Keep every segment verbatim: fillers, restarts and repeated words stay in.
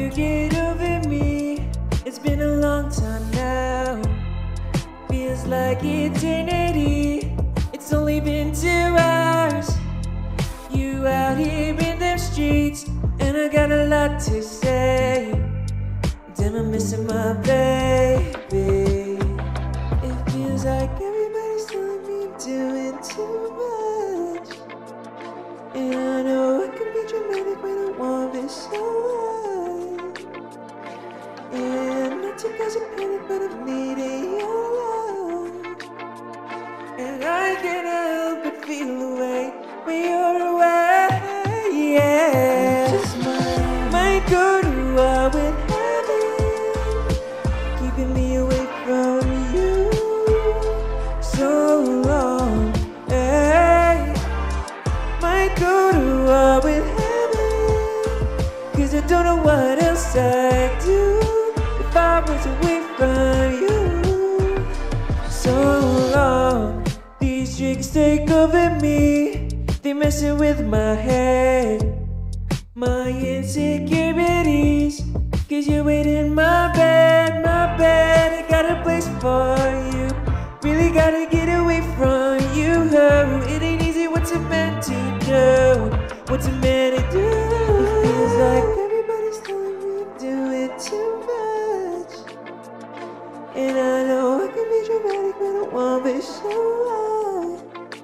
you get over me? It's been a long time now. Feels like eternity. It's only been two hours. You out here in them streets, and I got a lot to say. Damn, I'm missing my baby. It feels like everybody's telling me I'm doing too much. And I know I can be dramatic when I want it so right. And not to cause a panic, but I'm needing your love. And I can't help but feel the way when you're away. Yeah, just my, my go to war with heaven, keeping me away from you so long. Hey, my go to war with heaven, cause I don't know what else I'd do if I was away from you so long. These tricks take over me, they messing with my head, my insecurities. Cause you're waiting my bed, my bed. I got a place for you. Really gotta get away from you. It ain't easy, what's a man to do? What's a man to do? It feels like everybody's telling me I'm doing too much. And I know I can be dramatic, but I won't be so hard.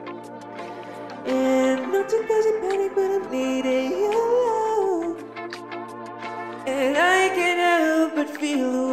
And not to cause a panic, but I'm needing your love. And I can't help but feel the